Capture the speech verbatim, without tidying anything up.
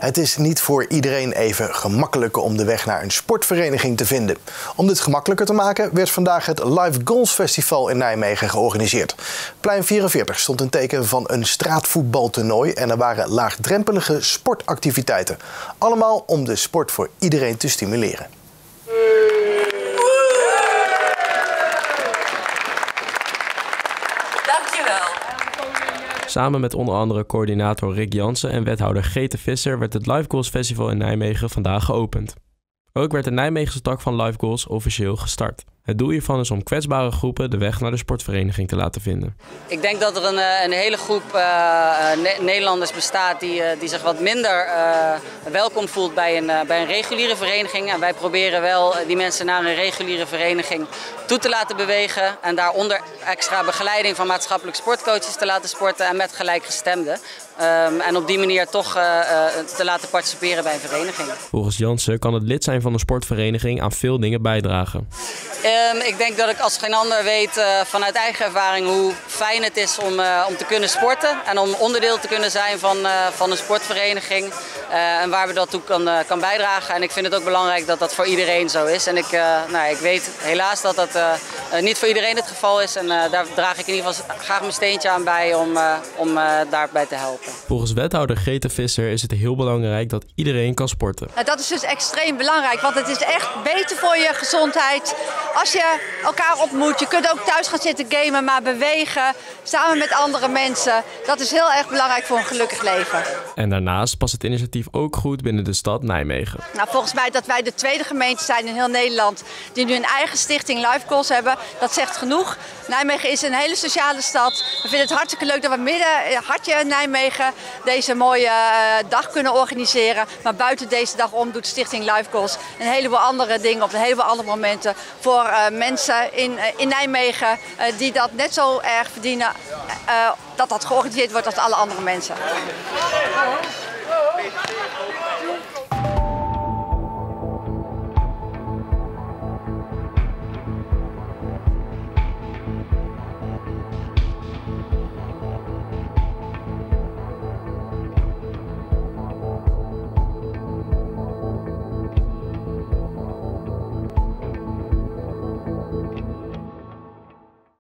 Het is niet voor iedereen even gemakkelijk om de weg naar een sportvereniging te vinden. Om dit gemakkelijker te maken werd vandaag het Live Goals Festival in Nijmegen georganiseerd. Plein vierenveertig stond een teken van een straatvoetbaltoernooi en er waren laagdrempelige sportactiviteiten. Allemaal om de sport voor iedereen te stimuleren. Samen met onder andere coördinator Rick Jansen en wethouder Grete Visser werd het Live Goals Festival in Nijmegen vandaag geopend. Ook werd de Nijmeegse tak van Live Goals officieel gestart. Het doel hiervan is om kwetsbare groepen de weg naar de sportvereniging te laten vinden. Ik denk dat er een, een hele groep uh, Nederlanders bestaat die, uh, die zich wat minder uh, welkom voelt bij een, uh, bij een reguliere vereniging. En wij proberen wel die mensen naar een reguliere vereniging toe te laten bewegen. En daaronder extra begeleiding van maatschappelijk sportcoaches te laten sporten en met gelijkgestemden. Um, en op die manier toch uh, uh, te laten participeren bij een vereniging. Volgens Jansen kan het lid zijn van een sportvereniging aan veel dingen bijdragen. Um, ik denk dat ik als geen ander weet uh, vanuit eigen ervaring hoe fijn het is om, uh, om te kunnen sporten. En om onderdeel te kunnen zijn van, uh, van een sportvereniging. Uh, en waar we dat toe kan, uh, kan bijdragen. En ik vind het ook belangrijk dat dat voor iedereen zo is. En ik, uh, nou, ik weet helaas dat dat uh, uh, niet voor iedereen het geval is. En uh, daar draag ik in ieder geval graag mijn steentje aan bij om, uh, om uh, daarbij te helpen. Volgens wethouder Grete Visser is het heel belangrijk dat iedereen kan sporten. Nou, dat is dus extreem belangrijk, want het is echt beter voor je gezondheid. Als je elkaar ontmoet, je kunt ook thuis gaan zitten gamen, maar bewegen samen met andere mensen. Dat is heel erg belangrijk voor een gelukkig leven. En daarnaast past het initiatief ook goed binnen de stad Nijmegen. Nou, volgens mij dat wij de tweede gemeente zijn in heel Nederland die nu een eigen stichting Live Goals hebben. Dat zegt genoeg. Nijmegen is een hele sociale stad. We vinden het hartstikke leuk dat we midden in hartje Nijmegen deze mooie dag kunnen organiseren. Maar buiten deze dag om doet Stichting Live Goals een heleboel andere dingen op een heleboel andere momenten voor uh, mensen in, uh, in Nijmegen uh, die dat net zo erg verdienen uh, dat dat georganiseerd wordt als alle andere mensen.